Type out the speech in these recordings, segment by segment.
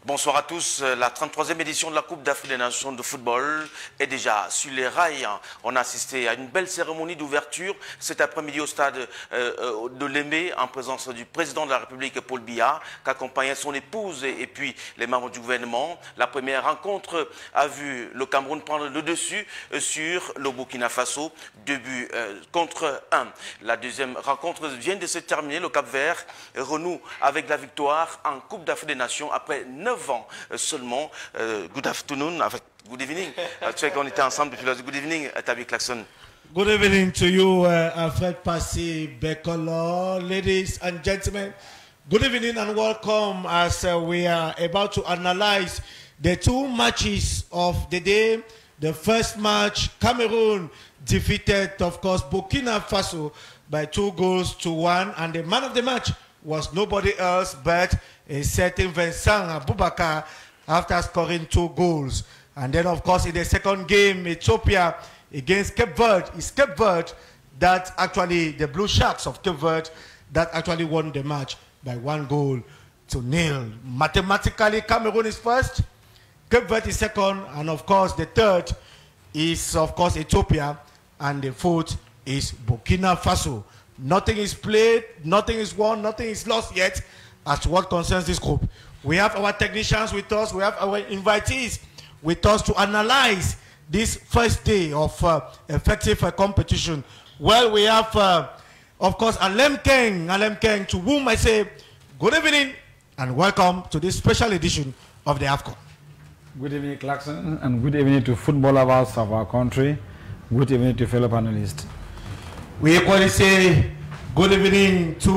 Bonsoir à tous. La 33e édition de la Coupe d'Afrique des Nations de football est déjà sur les rails. On a assisté à une belle cérémonie d'ouverture cet après-midi au stade de Lemé en présence du président de la République Paul Biya qui accompagnait son épouse et puis les membres du gouvernement. La première rencontre a vu le Cameroun prendre le dessus sur le Burkina Faso, 2 buts contre 1. La deuxième rencontre vient de se terminer. Le Cap-Vert renoue avec la victoire en Coupe d'Afrique des Nations après 9 ans seulement. Good afternoon, good evening. Tu sais qu'on était ensemble depuis là. Good evening, Tabi Klaxon. Good evening to you, Alfred Passy Bekolo. Ladies and gentlemen, good evening and welcome as we are about to analyze the two matches of the day. The first match, Cameroon defeated, of course, Burkina Faso by 2-1, and the man of the match was nobody else but a certain Vincent Aboubakar after scoring 2 goals. And then, of course, in the second game, Ethiopia against Cape Verde, it's Cape Verde that actually, the Blue Sharks of Cape Verde, that actually won the match by 1-0. Mathematically, Cameroon is first, Cape Verde is second, and of course, the third is, of course, Ethiopia, and the fourth is Burkina Faso. Nothing is played, nothing is won, nothing is lost yet as to what concerns this group. We have our technicians with us, we have our invitees with us to analyze this first day of effective competition. Well, we have, of course, Alem Keng, to whom I say good evening and welcome to this special edition of the AFCON. Good evening, Clarkson, and good evening to football lovers of our country. Good evening to fellow panelists. We equally say good evening to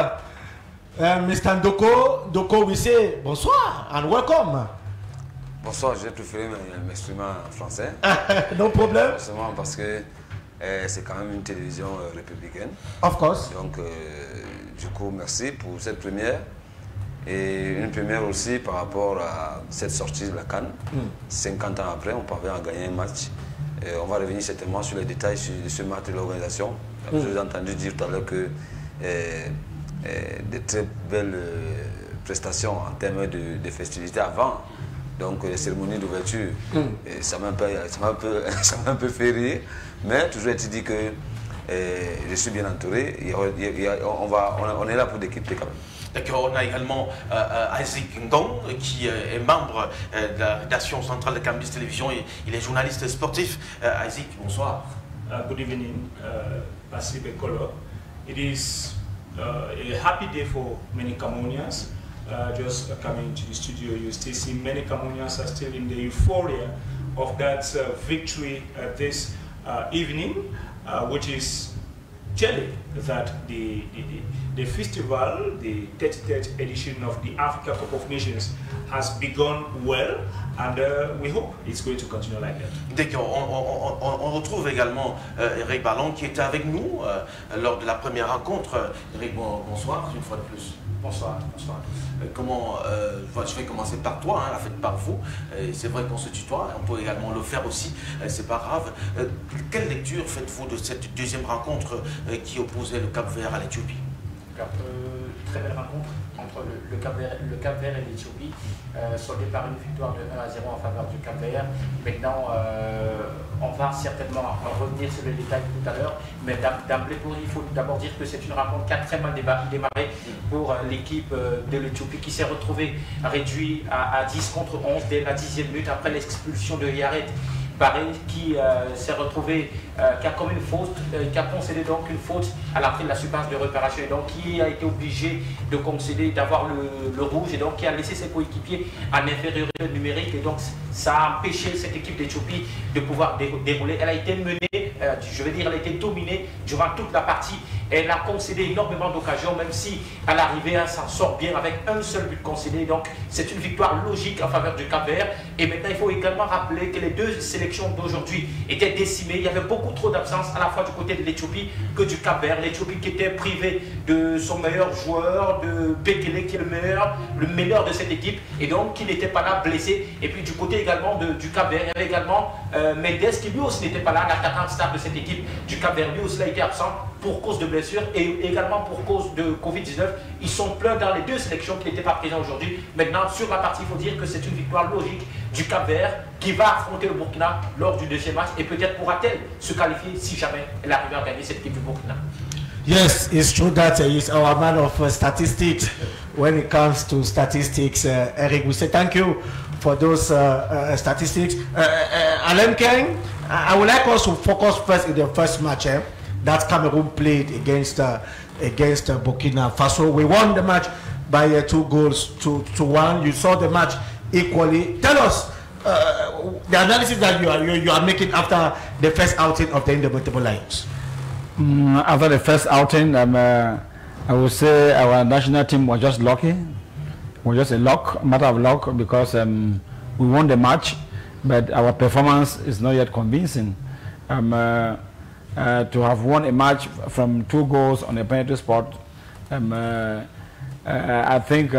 Mr. Ndoko. Ndoko, we say bonsoir and welcome. Bonsoir, je vais préférer m'exprimer en français. No problem. Forcément parce que c'est quand même une télévision républicaine. Of course. Donc, du coup, merci pour cette première. Et une première aussi par rapport à cette sortie de la CAN. 50 ans après, on parvient à gagner un match. Et on va revenir certainement sur les détails de ce match de l'organisation. Je vous ai entendu dire tout à l'heure que de très belles prestations en termes de festivités avant. Donc les cérémonies d'ouverture, ça m'a un peu fait rire. Mais toujours est-il dit que je suis bien entouré. On est là pour décrypter quand même. D'accord, on a également Isaac Ngong qui est membre de la rédaction centrale de Cambis Télévision et il est journaliste sportif. Isaac, bonsoir. Good evening, Passy Bekolo. It is a happy day for many Cameroonians. Just coming to the studio, you still see many Cameroonians are still in the euphoria of that victory this evening, which is telling that the festival, the 33rd edition of the Africa Cup of Nations has begun well, and we hope it's going to continue like that. D'accord, on retrouve également Eric Ballon qui était avec nous lors de la première rencontre. Eric, bonsoir une fois de plus. Bonsoir, bonsoir. Je vais commencer par toi, la fête par vous. C'est vrai qu'on se tutoie, on peut également le faire aussi, c'est pas grave. Quelle lecture faites-vous de cette deuxième rencontre qui opposait le Cap-Vert à l'Éthiopie? Très belle rencontre entre le Cap-Vert et l'Éthiopie, soldée par une victoire de 1-0 en faveur du Cap-Vert. Maintenant, on va certainement revenir sur les détails tout à l'heure, mais d'emblée, il faut d'abord dire que c'est une rencontre qui a très mal démarré pour l'équipe de l'Éthiopie qui s'est retrouvée réduite à 10 contre 11 dès la 10e minute après l'expulsion de Yared Barré qui s'est retrouvé, qui a commis une faute, qui a concédé donc une faute à l'entrée de la surface de réparation et donc qui a été obligé de concéder, d'avoir le rouge et donc qui a laissé ses coéquipiers en infériorité numérique et donc ça a empêché cette équipe d'Éthiopie de pouvoir dérouler. Elle a été menée, je veux dire, elle a été dominée durant toute la partie. Elle a concédé énormément d'occasions, même si à l'arrivée, elle s'en sort bien avec un seul but concédé. Donc, c'est une victoire logique en faveur du Cap-Vert. Et maintenant, il faut également rappeler que les deux sélections d'aujourd'hui étaient décimées. Il y avait beaucoup trop d'absence à la fois du côté de l'Éthiopie que du Cap-Vert. L'Éthiopie qui était privée de son meilleur joueur, de Bekele, qui est le meilleur de cette équipe, et donc qui n'était pas là, blessé. Et puis du côté également du Cap-Vert, il y avait également Mendes qui lui aussi n'était pas là, l'attaquant stable de cette équipe du Cap-Vert. Lui aussi a été absent. pour cause de blessures et également pour cause de Covid-19. Ils sont pleins dans les 2 sélections qui n'étaient pas présents aujourd'hui. Maintenant, sur la partie, il faut dire que c'est une victoire logique du Cap-Vert qui va affronter le Burkina lors du 2e match et peut-être pourra-t-elle se qualifier si jamais elle arrive à gagner cette équipe du Burkina. Yes, it's true that he's our man of statistics. When it comes to statistics, Eric, we say thank you for those statistics. Alain Keng, I would like us to focus first in the first match that Cameroon played against Burkina Faso. We won the match by 2 goals to 1. You saw the match equally. Tell us the analysis that you are making after the first outing of the Indomitable Lions. After the first outing, I would say our national team was just lucky. It was just a matter of luck, because we won the match, but our performance is not yet convincing. To have won a match from 2 goals on a penalty spot, I think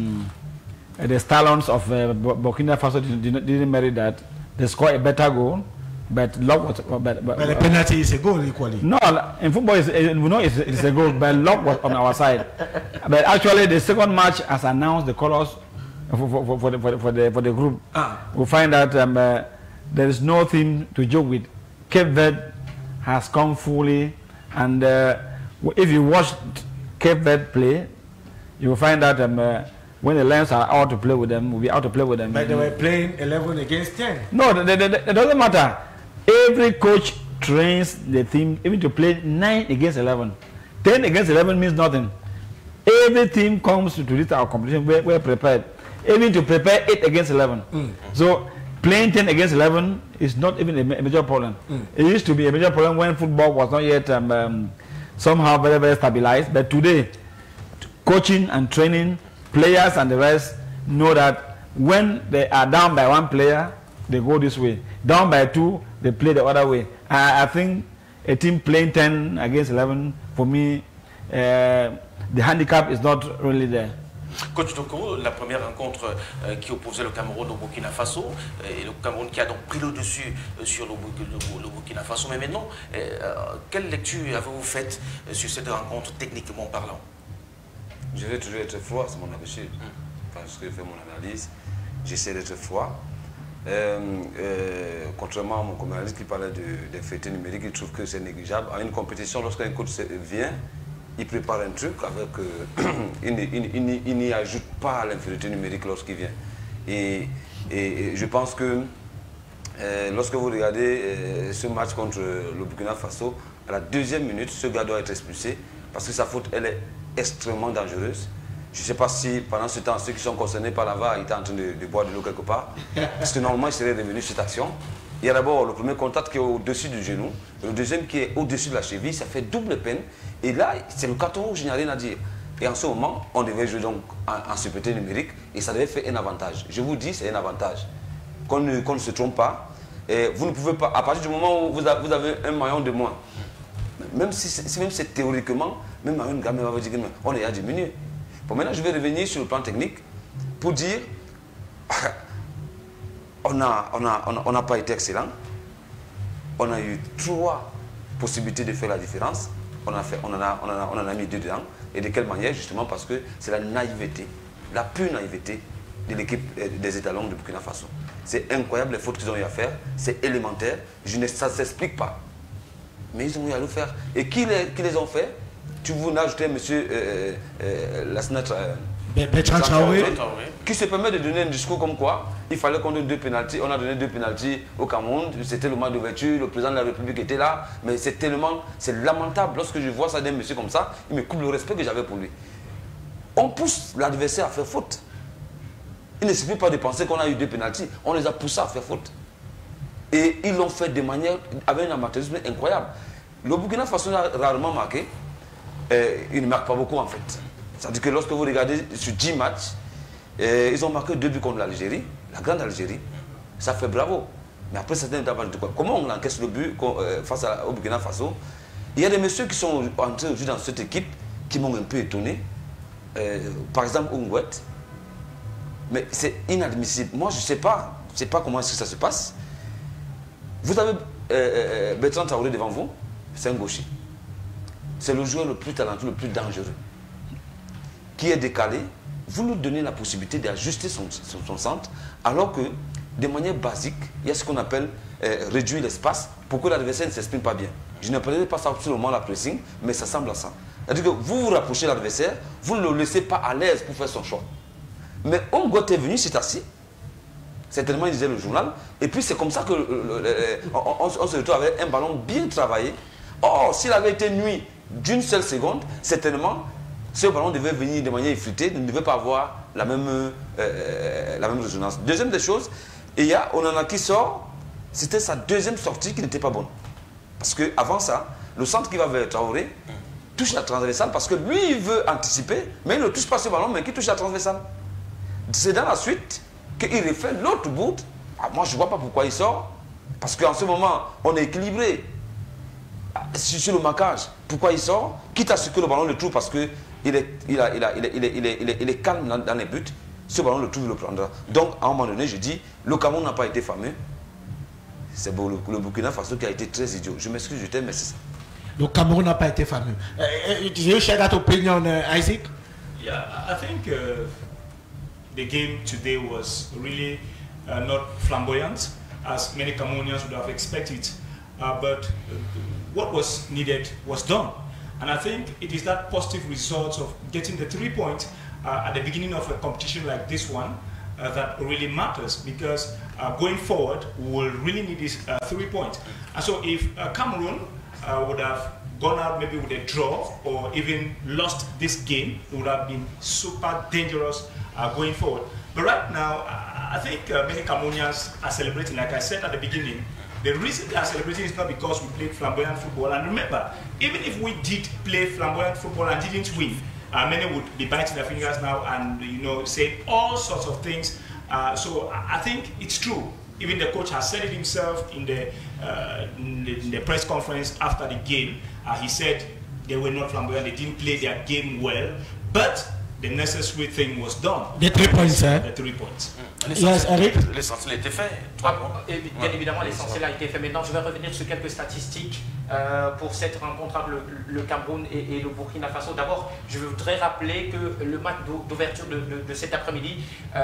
the Stallions of Burkina Faso didn't merit that. They scored a better goal. But luck was, but the penalty is a goal equally. No, in football, we know it's a goal, but luck was on our side. But actually, the second match has announced the colors for the group. We find that there is nothing to joke with. Cape Verde has come fully, and if you watch Cape Verde play, you will find that when the Lions are out to play with them, we'll be out to play with them. But they were playing 11 against 10. No, it doesn't matter. Every coach trains the team even to play 9 against 11. 10 against 11 means nothing. Every team comes to this our competition, we're prepared. Even to prepare 8 against 11. So playing 10 against 11 is not even a major problem. It used to be a major problem when football was not yet somehow very, very stabilized. But today, coaching and training, players and the rest know that when they are down by 1 player, they go this way. Down by 2, they play the other way. I think a team playing 10 against 11, for me, the handicap is not really there. Coach Toko, la première rencontre qui opposait le Cameroun au Burkina Faso, et le Cameroun qui a donc pris le dessus sur le Burkina Faso. Mais maintenant, quelle lecture avez-vous faite sur cette rencontre techniquement parlant? Je vais toujours être froid, c'est mon habitude. Parce que je fais mon analyse, j'essaie d'être froid. Contrairement à mon communaliste qui parlait d'infériorité numérique, il trouve que c'est négligeable. En une compétition, lorsqu'un coach vient, il prépare un truc avec... il n'y ajoute pas l'infériorité numérique lorsqu'il vient. Et je pense que lorsque vous regardez ce match contre le Burkina Faso, à la 2e minute, ce gars doit être expulsé parce que sa faute, elle est extrêmement dangereuse. Je ne sais pas si pendant ce temps, ceux qui sont concernés par la VAR étaient en train de boire de l'eau quelque part. Parce que normalement, il serait revenu sur cette action. Il y a d'abord le premier contact qui est au-dessus du genou, le deuxième qui est au-dessus de la cheville, ça fait double peine. Et là, c'est le carton rouge, il n'y a rien à dire. Et en ce moment, on devait jouer donc en supériorité numérique et ça devait faire un avantage. Je vous dis, c'est un avantage. Qu'on ne se trompe pas. Et vous ne pouvez pas, à partir du moment où vous avez un maillon de moins, même si c'est théoriquement, même un gamin va vous dire qu'on est à diminuer. Bon, maintenant, je vais revenir sur le plan technique pour dire on n'a pas été excellent. On a eu 3 possibilités de faire la différence. On en a mis 2 dedans. Et de quelle manière? Justement parce que c'est la naïveté, la pure naïveté de l'équipe des étalons de Burkina Faso. C'est incroyable les fautes qu'ils ont eu à faire. C'est élémentaire. Ça ne s'explique pas. Mais ils ont eu à le faire. Et qui les ont fait? Tu voulais ajouter monsieur Bertrand Traoré, qui se permet de donner un discours comme quoi il fallait qu'on donne 2 pénaltys. On a donné 2 pénaltys au Cameroun. C'était le match d'ouverture. Le président de la République était là. Mais c'est lamentable. Lorsque je vois ça d'un monsieur comme ça, il me coupe le respect que j'avais pour lui. On pousse l'adversaire à faire faute. Il ne suffit pas de penser qu'on a eu 2 pénaltys. On les a poussés à faire faute. Et ils l'ont fait de manière avec un amateurisme incroyable. Le Burkina Faso a rarement marqué. Il ne marque pas beaucoup en fait. C'est-à-dire que lorsque vous regardez sur 10 matchs, ils ont marqué 2 buts contre l'Algérie, la grande Algérie. Ça fait bravo. Mais après, c'est un davantage de quoi? Comment on encaisse le but face au Burkina Faso? Il y a des messieurs qui sont entrés aujourd'hui dans cette équipe qui m'ont un peu étonné. Par exemple, Ungwet. Mais c'est inadmissible. Moi, je ne sais pas comment est-ce que ça se passe. Vous avez Bertrand Traoré devant vous, c'est un gaucher. c'est le joueur le plus talentueux, le plus dangereux, qui est décalé. Vous nous donnez la possibilité d'ajuster son centre, alors que, de manière basique, il y a ce qu'on appelle réduire l'espace pour que l'adversaire ne s'exprime pas bien. Je ne n'appellerai pas ça absolument la pressing, mais ça semble à ça. C'est-à-dire que vous vous rapprochez de l'adversaire, vous ne le laissez pas à l'aise pour faire son choix. Mais Omgot est venu, s'est assis, certainement il disait le journal, et puis c'est comme ça qu'on se retrouve avec un ballon bien travaillé. Or, s'il avait été nuit d'une seule seconde, certainement, ce ballon devait venir de manière effritée, ne devait pas avoir la même résonance. Deuxième des choses, il y a Onana qui sort, c'était sa deuxième sortie qui n'était pas bonne. Parce qu'avant ça, le centre qui va vers Traoré touche la transversale parce que lui, il veut anticiper, mais il ne touche pas ce ballon, mais qui touche la transversale. C'est dans la suite qu'il refait l'autre bout. Ah, moi, je ne vois pas pourquoi il sort. Parce qu'en ce moment, on est équilibré sur le marquage. Pourquoi il sort? Quitte à ce que le ballon le trouve parce qu'il est calme dans les buts. Ce ballon le trouve, il le prendra. Donc, à un moment donné, je dis, le Cameroun n'a pas été fameux. C'est le Burkina Faso qui a été très idiot. Je m'excuse, je t'aime, mais c'est ça. Le Cameroun n'a pas été fameux. Do you share that opinion, Isaac? Yeah, I think the game today was really not flamboyant, as many Cameroonians would have expected. But what was needed was done. And I think it is that positive result of getting the 3 points at the beginning of a competition like this one that really matters, because going forward, we will really need these 3 points. And so if Cameroon would have gone out maybe with a draw or even lost this game, it would have been super dangerous going forward. But right now, I think many Cameroonians are celebrating, like I said at the beginning. The reason they are celebrating is not because we played flamboyant football. And remember, even if we did play flamboyant football and didn't win, many would be biting their fingers now and say all sorts of things. So I think it's true. Even the coach has said it himself in the press conference after the game. He said they were not flamboyant, they didn't play their game well, but the necessary thing was done. The 3 points, hein? The 3 points. L'essentiel a été fait. Bien évidemment, l'essentiel a été fait. Maintenant, je vais revenir sur quelques statistiques pour cette rencontre entre le Cameroun et le Burkina Faso. D'abord, je voudrais rappeler que le match d'ouverture de cet après-midi,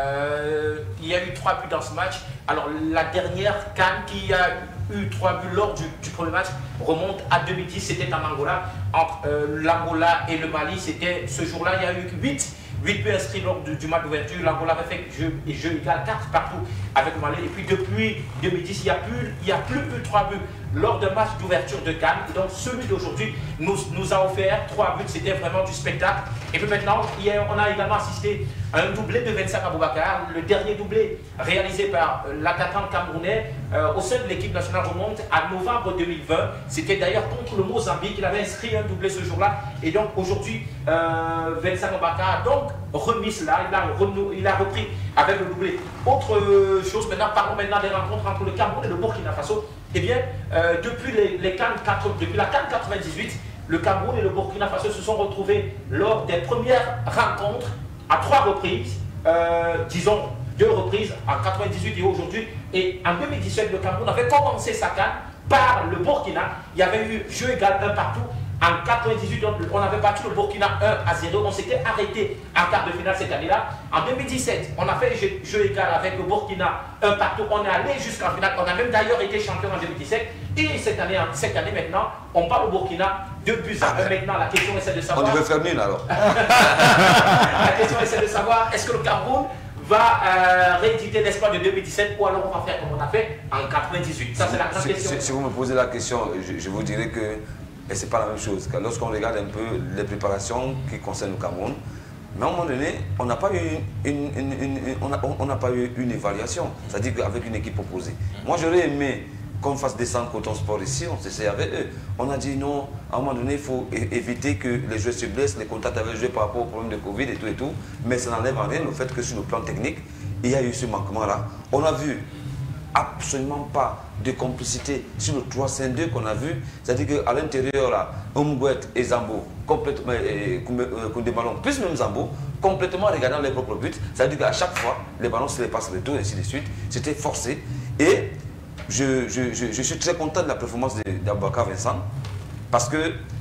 il y a eu 3 buts dans ce match. Alors, la dernière CAN qui a eu 3 buts lors du premier match remonte à 2010, c'était en Angola. Entre l'Angola et le Mali, c'était ce jour-là, il y a eu 8 buts inscrits lors du match d'ouverture. L'Angola avait fait jeu égal 4 partout avec le Mali. Et puis depuis 2010, il n'y a plus eu 3 buts lors d'un match d'ouverture de CAN. Donc celui d'aujourd'hui nous a offert 3 buts. C'était vraiment du spectacle. Et puis maintenant, on a également assisté à un doublé de Vincent Aboubakar. Le dernier doublé réalisé par l'attaquant camerounais au sein de l'équipe nationale remonte à novembre 2020. C'était d'ailleurs contre le Mozambique. Il avait inscrit un doublé ce jour-là. Et donc aujourd'hui, Vincent Aboubakar a donc remis cela. Il a repris avec le doublé. Autre chose, parlons maintenant des rencontres entre le Cameroun et le Burkina Faso. Eh bien, depuis la CAN 98, le Cameroun et le Burkina Faso se sont retrouvés lors des premières rencontres à 3 reprises, disons 2 reprises en 98 et aujourd'hui. Et en 2017, le Cameroun avait commencé sa CAN par le Burkina. Il y avait eu jeu égal 1 partout. En 98, on avait battu le Burkina 1-0. On s'était arrêté en quart de finale cette année-là. En 2017, on a fait jeu égal avec le Burkina 1 partout. On est allé jusqu'en finale. On a même d'ailleurs été champion en 2017. Et cette année maintenant, on parle au Burkina 2 buts à 1. Maintenant, la question est celle de savoir... On devait faire nul alors. La question est celle de savoir, est-ce que le Cameroun va rééditer l'espoir de 2017 ou alors on va faire comme on a fait en 98? Ça, c'est la grande question. Si vous me posez la question, je vous dirais que ce n'est pas la même chose. Lorsqu'on regarde un peu les préparations qui concernent le Cameroun, mais à un moment donné, on n'a pas eu une évaluation, c'est-à-dire qu'avec une équipe opposée. Moi, j'aurais aimé qu'on fasse descendre Coton Sport ici, on s'essaie avec eux. On a dit non, à un moment donné, il faut éviter que les joueurs se blessent, les contacts avec les joueurs par rapport au problème de Covid et tout, mais ça n'enlève en rien le fait que sur le plan technique, il y a eu ce manquement-là. On a vu absolument pas de complicité sur le 3-5-2 qu'on a vu, c'est-à-dire qu'à l'intérieur, là, Omgouet et Zambo, complètement, Koundé Ballon, plus même Zambo, complètement regardant les propres buts, c'est-à-dire qu'à chaque fois, les ballons se les passent retour et ainsi de suite, c'était forcé. Et je suis très content de la performance d'Aboubacar Vincent, parce que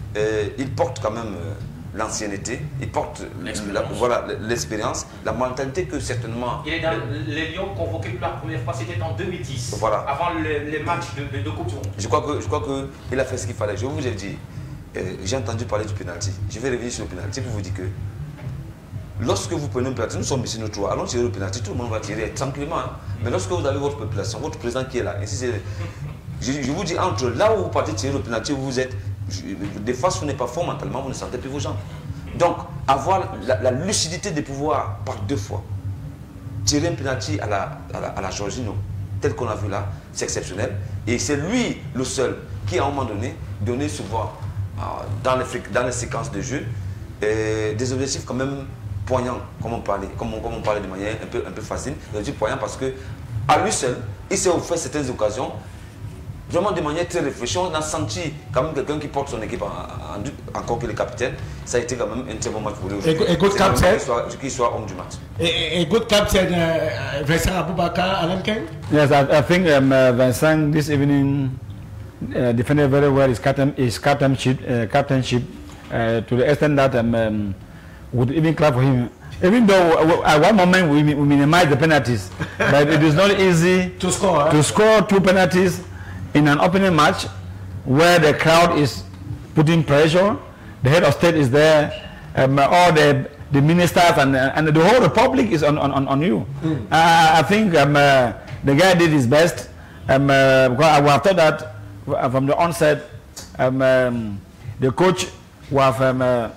il porte quand même l'ancienneté, il porte l'expérience, la mentalité que certainement... Il est dans les Lions convoqués pour la première fois, c'était en 2010, voilà. Avant les matchs de Coupe du Monde. Je crois qu'il a fait ce qu'il fallait. Je vous ai dit, j'ai entendu parler du penalty. Je vais revenir sur le penalty pour vous dire que lorsque vous prenez un penalty, nous sommes ici nous trois, allons tirer le penalty, tout le monde va tirer tranquillement. Hein. Mais lorsque vous avez votre population, votre président qui est là, ici je vous dis, entre là où vous partez tirer le penalty, vous êtes, des fois ce n'est pas fort mentalement, vous ne sentez plus vos jambes. Donc, avoir la lucidité de pouvoir, par 2 fois, tirer un penalty à la Jorginho, tel qu'on a vu là, c'est exceptionnel. Et c'est lui le seul qui, à un moment donné, donné souvent, dans les séquences de jeu, des objectifs quand même poignants, comme on parlait de manière un peu facile, des objectifs poignants parce que, à lui seul, il s'est offert certaines occasions, vraiment de manière très réfléchie. On a senti quand même quelqu'un qui porte son équipe encore que le capitaine. Ça a été quand même un très bon match pour lui aujourd'hui. A good captain. Qu'il soit homme du match. A good captain, Vincent Aboubakar, Alan Ken? Yes, I think Vincent this evening defended very well his captainship to the extent that would even clap for him. Even though at one moment we minimize the penalties, but it is not easy to score 2 penalties in an opening match where the crowd is putting pressure, the head of state is there, all the ministers and the whole republic is on you. I think the guy did his best. Because I would have thought that from the onset, the coach would have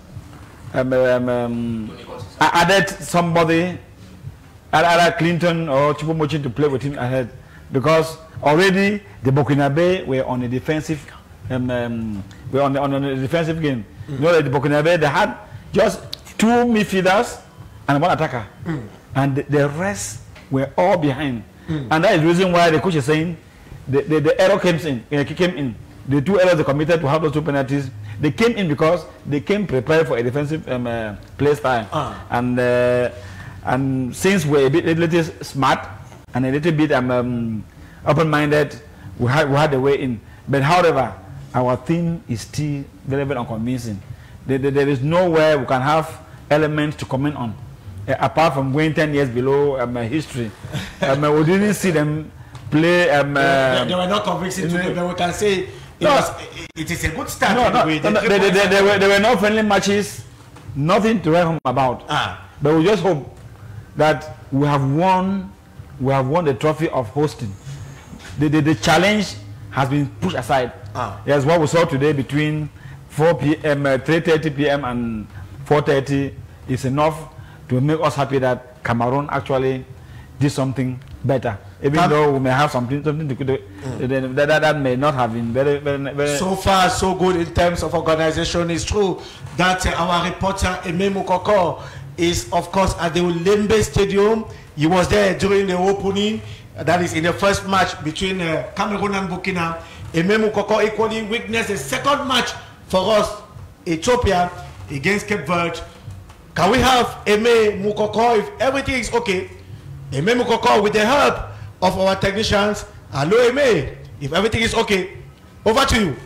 added somebody, either Clinton or Choupo-Moting to play with him ahead, because already the Burkinabe were on a defensive, on a defensive game. You know that the Burkinabe, they had just 2 midfielders and 1 attacker, and the rest were all behind. And that is the reason why the coach is saying the error came in. The 2 errors they committed to have those 2 penalties, they came in because they came prepared for a defensive play style. And since we're a little smart and a little bit open-minded, we had the way in. But however, our team is still very, very unconvincing. There is nowhere we can have elements to comment on, apart from going 10 years below history. We didn't see them play. They were not convincing today, but we can say it is a good start. There were no friendly matches, nothing to write home about. But we just hope that we have won the trophy of hosting. The challenge has been pushed aside. Yes, what we saw today between 4 p.m., 3:30 p.m. and 4:30 is enough to make us happy that Cameroon actually did something better. Even though we may have something to do, that may not have been very... So far, so good in terms of organization. It's true that our reporter, Aimé Moukoko, is, of course, at the Olembe Stadium. He was there during the opening. That is in the first match between Cameroon and Burkina. Aimé Moukoko equally witnessed the second match for us, Ethiopia against Cape Verde. Can we have Aimé Moukoko if everything is okay? Aimé Moukoko with the help of our technicians. Hello Aimé, if everything is okay, over to you.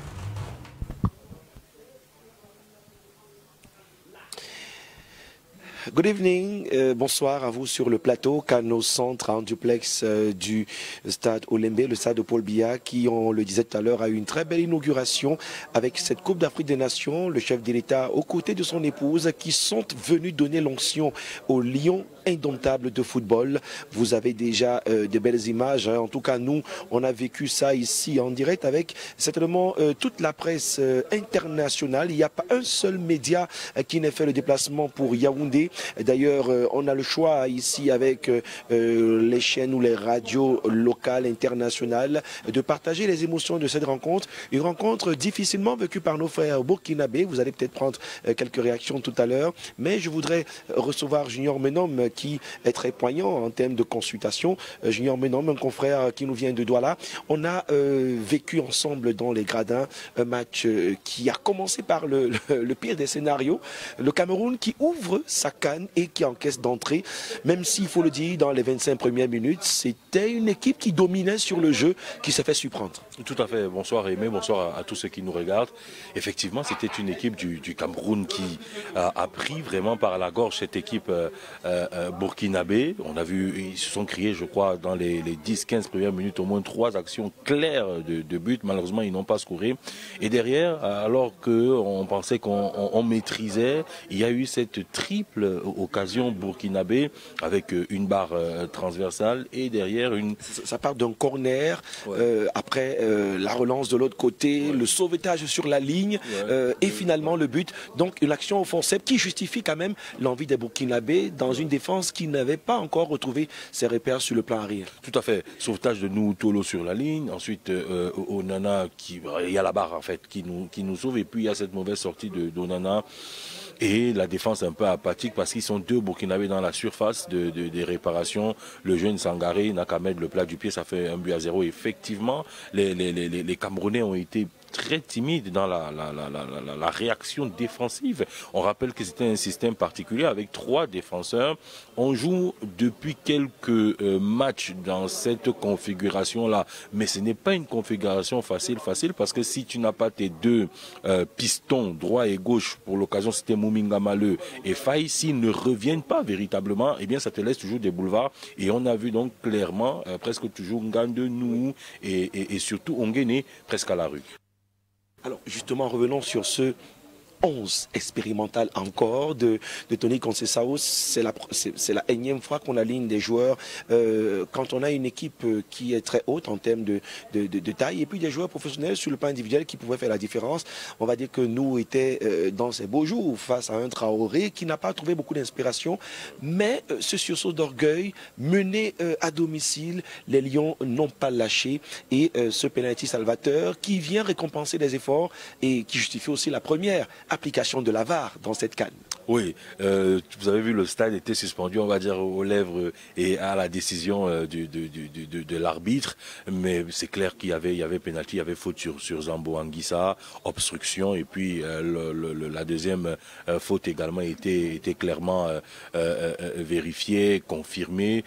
Good evening, bonsoir à vous sur le plateau, Canaux Centre en duplex du stade Olembe, le stade de Paul Biya, qui, on le disait tout à l'heure, a eu une très belle inauguration avec cette Coupe d'Afrique des Nations, le chef de l'État aux côtés de son épouse, qui sont venus donner l'onction aux Lions indomptables de football. Vous avez déjà de belles images, hein. En tout cas nous, on a vécu ça ici en direct avec certainement toute la presse internationale. Il n'y a pas un seul média qui n'ait fait le déplacement pour Yaoundé. D'ailleurs, on a le choix ici avec les chaînes ou les radios locales, internationales, de partager les émotions de cette rencontre. Une rencontre difficilement vécue par nos frères burkinabés. Vous allez peut-être prendre quelques réactions tout à l'heure. Mais je voudrais recevoir Junior Menom, qui est très poignant en termes de consultation. Junior Menom, un confrère qui nous vient de Douala, on a vécu ensemble dans les gradins un match qui a commencé par le pire des scénarios. Le Cameroun qui ouvre sa canne et qui encaisse d'entrée, même s'il faut le dire, dans les 25 premières minutes, c'était une équipe qui dominait sur le jeu, qui s'est fait surprendre. Tout à fait. Bonsoir Aimé, bonsoir à tous ceux qui nous regardent. Effectivement, c'était une équipe du Cameroun qui a pris vraiment par la gorge cette équipe burkinabé. On a vu, ils se sont criés, je crois, dans les 10-15 premières minutes, au moins 3 actions claires de but. Malheureusement, ils n'ont pas scoré. Et derrière, alors qu'on pensait qu'on maîtrisait, il y a eu cette triple occasion burkinabé avec une barre transversale et derrière une... Ça part d'un corner, après la relance de l'autre côté, le sauvetage sur la ligne et finalement le but. Donc une action offensive qui justifie quand même l'envie des Burkinabés dans une défense qui n'avait pas encore retrouvé ses repères sur le plan arrière. Tout à fait. Sauvetage de nous, Tolo sur la ligne. Ensuite, Onana, il y a la barre en fait qui nous sauve. Et puis il y a cette mauvaise sortie d'Onana. Et la défense un peu apathique parce qu'ils sont 2 Burkinabés dans la surface des réparations. Le jeune Sangaré n'a qu'à mettre le plat du pied, ça fait 1-0. Effectivement, les Camerounais ont été très timides dans la réaction défensive. On rappelle que c'était un système particulier avec 3 défenseurs. On joue depuis quelques matchs dans cette configuration-là, mais ce n'est pas une configuration facile parce que si tu n'as pas tes 2 pistons droit et gauche, pour l'occasion c'était Mouminga Maleu et Faye, s'ils ne reviennent pas véritablement, eh bien ça te laisse toujours des boulevards. Et on a vu donc clairement presque toujours Ngandenou et surtout Onguéné presque à la rue. Alors justement, revenons sur ce 11 expérimental encore de Tony Conceição. C'est la énième fois qu'on aligne des joueurs quand on a une équipe qui est très haute en termes de taille et puis des joueurs professionnels sur le plan individuel qui pouvaient faire la différence. On va dire que nous était dans ces beaux jours face à un Traoré qui n'a pas trouvé beaucoup d'inspiration, mais ce sursaut d'orgueil mené à domicile, les Lions n'ont pas lâché et ce penalty salvateur qui vient récompenser les efforts et qui justifie aussi la première application de la VAR dans cette CAN. Oui, vous avez vu, le stade était suspendu, on va dire, aux lèvres et à la décision de l'arbitre, mais c'est clair qu'il y avait pénalty, il y avait faute sur Zambo Anguissa, obstruction, et puis la deuxième faute également était clairement vérifiée, confirmée.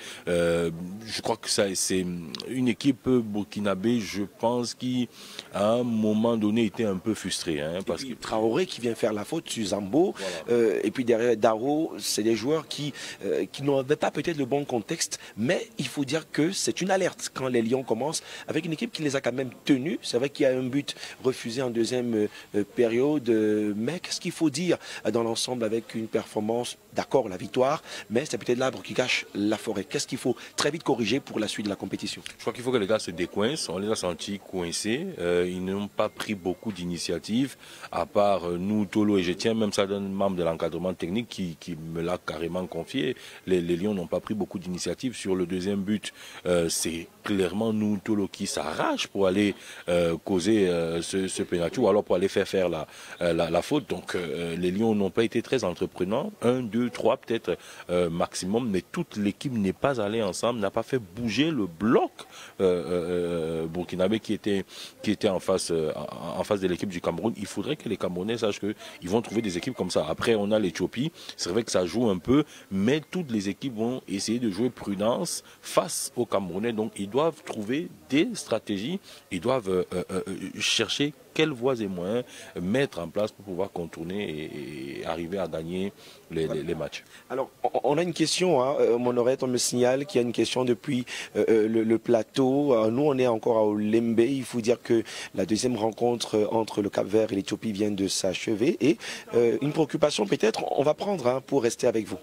Je crois que c'est une équipe burkinabé, je pense, qui à un moment donné était un peu frustrée. Parce que Traoré qui vient faire la faute sur Zambo, voilà. Et puis derrière Daro, c'est des joueurs qui n'avaient pas peut-être le bon contexte, mais il faut dire que c'est une alerte quand les Lions commencent avec une équipe qui les a quand même tenus. C'est vrai qu'il y a un but refusé en deuxième période, mais qu'est-ce qu'il faut dire dans l'ensemble avec une performance, d'accord, la victoire, mais c'est peut-être l'arbre qui cache la forêt. Qu'est-ce qu'il faut très vite corriger pour la suite de la compétition? Je crois qu'il faut que les gars se décoincent. On les a sentis coincés. Ils n'ont pas pris beaucoup d'initiatives, à part nous, Tolo, et je tiens même ça d'un membre de l'encadrement technique qui me l'a carrément confié. Les Lions n'ont pas pris beaucoup d'initiatives. Sur le deuxième but, c'est clairement nous, Tolo, qui s'arrache pour aller causer ce pénalty ou alors pour aller faire la faute. Donc les Lions n'ont pas été très entreprenants. 1, 2, 3 peut-être maximum, mais toute l'équipe n'est pas allée ensemble, n'a pas fait bouger le bloc burkinabé qui était en face de l'équipe du Cameroun. Il faudrait que les Camerounais sachent qu'ils vont trouver des équipes comme ça. Après, on a l'Éthiopie. C'est vrai que ça joue un peu, mais toutes les équipes vont essayer de jouer prudence face aux Camerounais. Donc, ils doivent trouver des stratégies. Ils doivent chercher quelles voies et moyens mettre en place pour pouvoir contourner et arriver à gagner les matchs. Alors, on a une question, mon oreille, on me signale qu'il y a une question depuis le plateau. Nous, on est encore à Olembe. Il faut dire que la deuxième rencontre entre le Cap-Vert et l'Éthiopie vient de s'achever. Et une préoccupation peut-être, on va prendre pour rester avec vous.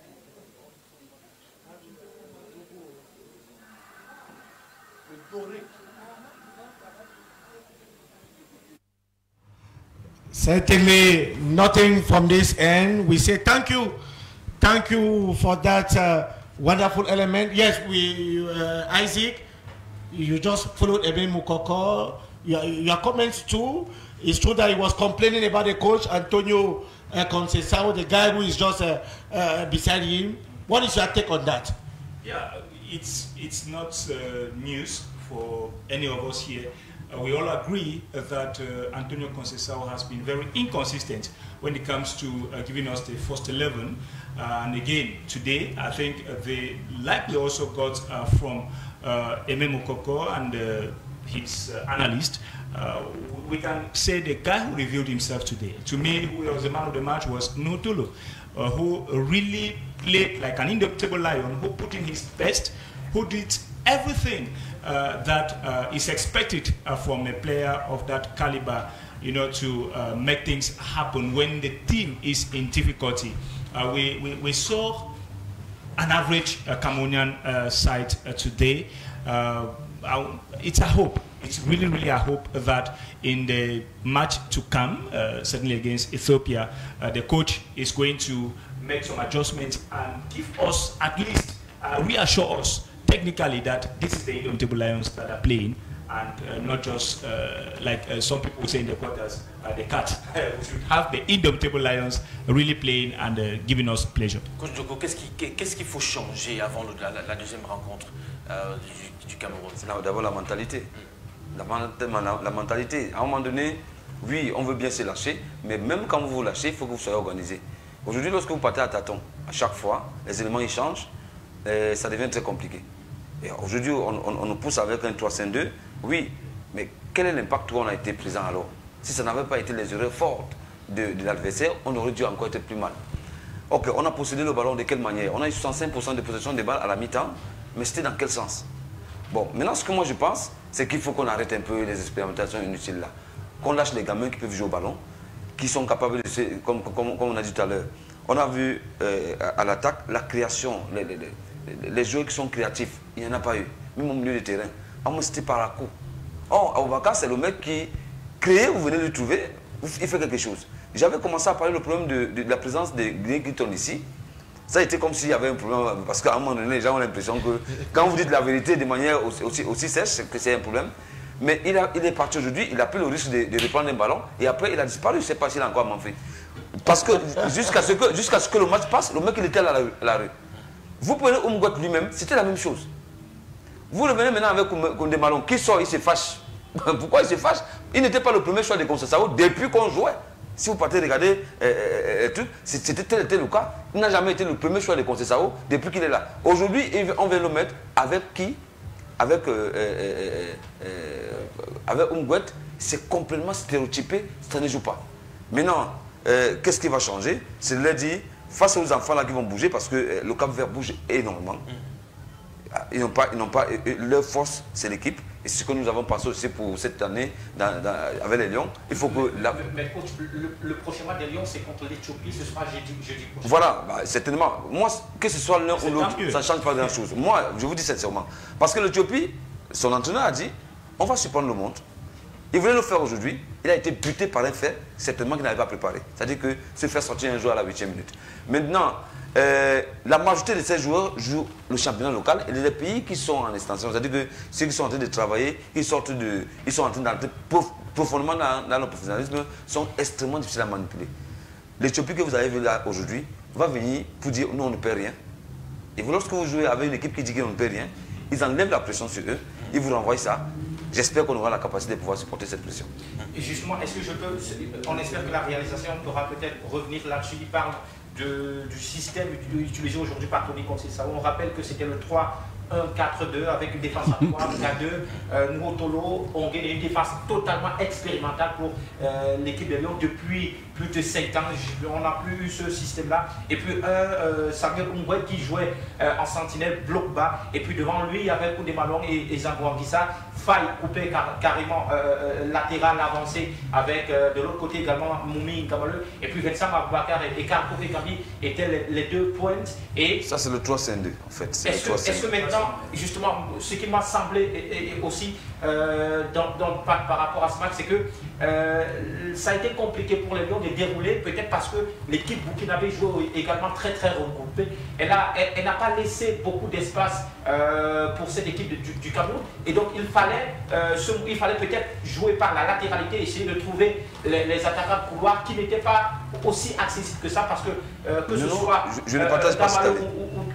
Certainly nothing from this end. We say thank you for that wonderful element. Yes, Isaac, you just followed Eben Mukoko. Your comments too. It's true that he was complaining about the coach Antonio Conceição, the guy who is just beside him. What is your take on that? Yeah, it's not news for any of us here. We all agree that Antonio Conceição has been very inconsistent when it comes to giving us the first 11. And again, today, I think they likely also got from Aimé Mokoko and his analyst. We can say the guy who revealed himself today, to me, who was the man of the match, was Nutulu, who really played like an indomitable lion, who put in his best, who did everything that is expected from a player of that caliber, you know, to make things happen when the team is in difficulty. We saw an average Cameroonian side today. It's a hope. It's really a hope that in the match to come, certainly against Ethiopia, the coach is going to make some adjustments and give us, at least reassure us technically that this is the indomitable Lions that are playing, and not just like some people say in the quarters, the cat. We should have the indomitable Lions really playing and giving us pleasure. Coach Djoko, qu'est-ce qu'il faut changer avant la deuxième rencontre du Cameroun? D'abord la mentalité. La mentalité. À un moment donné, oui, on veut bien se lâcher, mais même quand vous vous lâchez, il faut que vous soyez organisé. Aujourd'hui, lorsque vous partez à tâtons, à chaque fois, les éléments ils changent, et ça devient très compliqué. Et aujourd'hui, on nous pousse avec un 3-5-2, oui, mais quel est l'impact où on a été présent alors? Si ça n'avait pas été les erreurs fortes de l'adversaire, on aurait dû encore être plus mal. Ok, on a possédé le ballon de quelle manière? On a eu 65% de possession des balles à la mi-temps, mais c'était dans quel sens? Bon, maintenant ce que moi je pense, c'est qu'il faut qu'on arrête un peu les expérimentations inutiles là. Qu'on lâche les gamins qui peuvent jouer au ballon, qui sont capables de, comme on a dit tout à l'heure. On a vu à l'attaque la création, les joueurs qui sont créatifs, il n'y en a pas eu, même au milieu du terrain. C'était par la cour. Or, Aboubakar, c'est le mec qui crée, vous venez de le trouver, il fait quelque chose. J'avais commencé à parler du problème de la présence de Greg Gitton ici. Ça a été comme s'il y avait un problème, parce qu'à un moment donné, les gens ont l'impression que quand vous dites la vérité de manière aussi sèche, c'est que c'est un problème. Mais il est parti aujourd'hui, il a pris le risque de reprendre un ballon, et après il a disparu, je ne sais pas s'il a encore manqué. Parce que jusqu'à ce que le match passe, le mec il était à la rue. Vous prenez Oumgouet lui-même, c'était la même chose. Vous revenez maintenant avec Koundé Malone, qui sort, il se fâche. Pourquoi il se fâche? Il n'était pas le premier choix de Conceição depuis qu'on jouait. Si vous partez regarder c'était tel le cas. Il n'a jamais été le premier choix de Conceição depuis qu'il est là. Aujourd'hui, on vient le mettre avec qui? Avec Oumgouet. C'est complètement stéréotypé, ça ne joue pas. Maintenant, qu'est-ce qui va changer? C'est de leur dire, face aux enfants là qui vont bouger, parce que le Cap-Vert bouge énormément. Ils n'ont pas, leur force, c'est l'équipe. Et c'est ce que nous avons pensé aussi pour cette année avec les Lions. Il faut que mais coach, le prochain match des Lions, c'est contre l'Éthiopie, ce sera jeudi prochain. Voilà, certainement. Moi, que ce soit l'un ou l'autre, ça ne change pas grand-chose. Moi, je vous dis sincèrement. Parce que l'Éthiopie, son entraîneur a dit, on va surprendre le monde. Il voulait le faire aujourd'hui. Il a été buté par un fait, certainement qu'il n'avait pas préparé. C'est-à-dire que se faire sortir un joueur à la 8e minute. Maintenant, la majorité de ces joueurs jouent le championnat local et les pays qui sont en extension, c'est-à-dire que ceux qui sont en train de travailler, ils sont en train d'entrer profondément dans le professionnalisme, sont extrêmement difficiles à manipuler. L'Éthiopie que vous avez vu là aujourd'hui va venir pour dire nous on ne perd rien. Et vous, lorsque vous jouez avec une équipe qui dit qu'on ne perd rien, ils enlèvent la pression sur eux, ils vous renvoient ça. J'espère qu'on aura la capacité de pouvoir supporter cette pression. Et justement, est-ce que on espère que la réalisation pourra peut-être revenir là-dessus. Il parle du système utilisé aujourd'hui par Tony Conceição. On rappelle que c'était le 3-1-4-2 avec une défense à 3, à 2. Nwotolo, on gagne une défense totalement expérimentale pour l'équipe de Lyon depuis plus de 5 ans. On n'a plus eu ce système-là. Et puis Samuel Oumgouet qui jouait en sentinelle, bloc bas. Et puis devant lui, il y avait Koundé Malone et Zango Anguissa. Faille coupée carrément latéral avancé avec de l'autre côté également Moumi Nkamale. Et puis Vincent Aboubakar et Karkov et Gabi étaient les deux pointes. Et ça, c'est le 3-5-2 en fait. Est-ce que maintenant, justement, ce qui m'a semblé aussi par rapport à ce match, c'est que ça a été compliqué pour les Lions de dérouler, peut-être parce que l'équipe burkinabé jouait également très regroupée. Elle n'a pas laissé beaucoup d'espace pour cette équipe du Cameroun. Et donc il fallait peut-être jouer par la latéralité, essayer de trouver les attaquants de couloir qui n'étaient pas aussi accessibles que ça, parce que ce soit je ne partage pas Damalo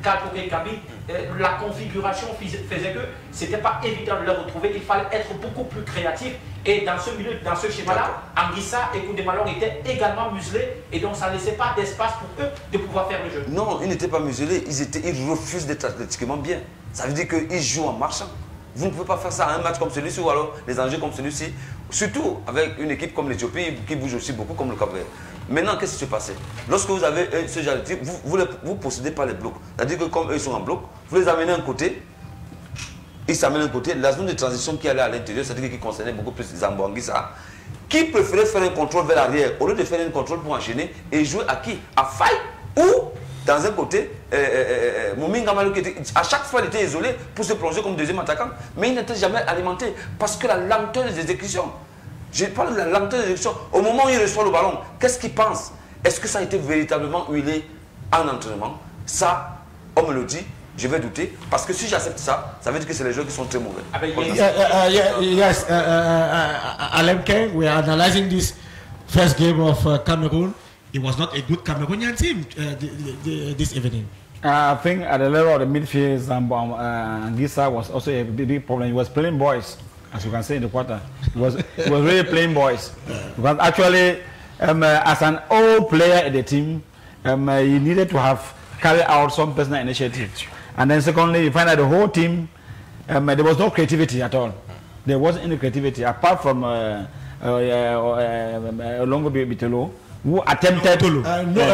Katoré Kaby, la configuration faisait que c'était pas évident de le retrouver. Il fallait être beaucoup plus créatif. Et dans ce milieu, dans ce schéma-là, Anguissa et Koundé-Malong étaient également muselés. Et donc ça ne laissait pas d'espace pour eux de pouvoir faire le jeu. Non, ils n'étaient pas muselés. Ils refusent d'être athlétiquement bien. Ça veut dire qu'ils jouent en marchant. Vous ne pouvez pas faire ça à un match comme celui-ci ou alors des enjeux comme celui-ci. Surtout avec une équipe comme l'Éthiopie qui bouge aussi beaucoup comme le Cap-Vert. Maintenant, qu'est-ce qui se passe? Lorsque vous avez ce genre de type, vous ne possédez pas les blocs. C'est-à-dire que comme eux sont en bloc, vous les amenez d'un côté, ils s'amènent d'un côté. La zone de transition qui allait à l'intérieur, c'est-à-dire qui concernait beaucoup plus Zambo Anguissa, qui préférait faire un contrôle vers l'arrière au lieu de faire un contrôle pour enchaîner et jouer à qui? À Faye ou dans un côté, Mominga Malou, à chaque fois il était isolé pour se plonger comme deuxième attaquant, mais il n'était jamais alimenté parce que la lenteur des exécutions. Je parle de la lenteur des exécutions. Au moment où il reçoit le ballon, qu'est-ce qu'il pense? Est-ce que ça a été véritablement huilé en entraînement? Ça, on me le dit, je vais douter parce que si j'accepte ça, ça veut dire que c'est les joueurs qui sont très mauvais. Yes, Alain King, we are analyzing this first game of Cameroon. It was not a good Cameroonian team this evening. I think at the level of the midfield, Anguissa was also a big problem. He was playing boys, as you can see in the quarter. He was really playing boys. Because actually, as an old player in the team, he needed to have carried out some personal initiative. And then secondly, you find that the whole team, there was no creativity at all. There wasn't any creativity apart from Longo Bitelo, who attempted who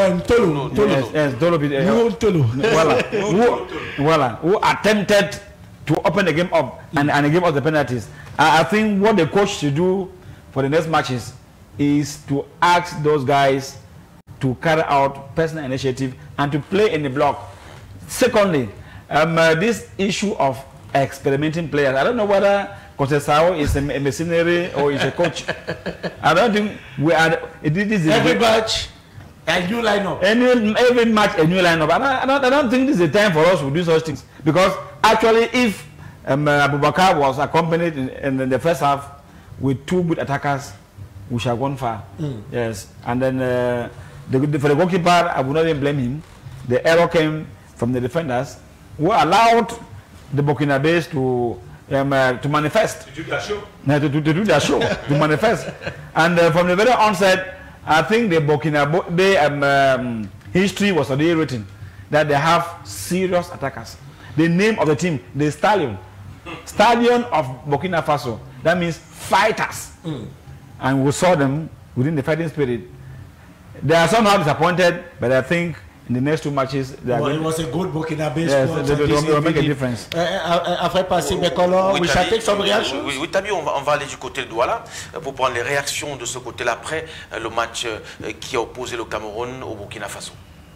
attempted to open the game up and give us the penalties. I think what the coach should do for the next matches is to ask those guys to carry out personal initiative and to play in the block. Secondly, this issue of experimenting players, I don't know whether Kosesao is a mercenary or is a coach. I don't think we are. Every match, a new lineup. Every match, a new lineup. I don't think this is the time for us to do such things. Because actually, if Abubakar was accompanied in the first half with two good attackers, we shall have gone far. Yes. And then for the goalkeeper, I would not even blame him. The error came from the defenders who allowed the Burkinabés to manifest. To do their show. To do their show, to manifest. And from the very onset, I think the Burkinabe history was already written that they have serious attackers. The name of the team, the Stallion. Stallion of Burkina Faso. That means fighters. And we saw them within the fighting spirit. They are somehow disappointed, but I think in the next two matches, it was a good Burkinabe squad. They will make a difference. Après passer Bekolo, we shall take some reactions. Oui, Tabi, on va aller du côté de Douala pour prendre les réactions de ce côté-là après le match qui a opposé le Cameroun au Burkina Faso.